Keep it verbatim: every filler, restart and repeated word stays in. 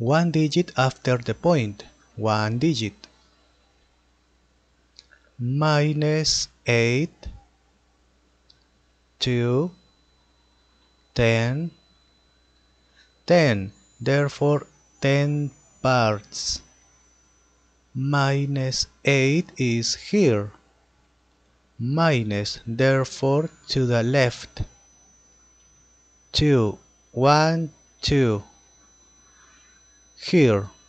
one digit after the point, one digit. Minus eight, two, ten, ten, therefore ten parts. Minus eight is here. Minus, therefore to the left. two, one, two. Here.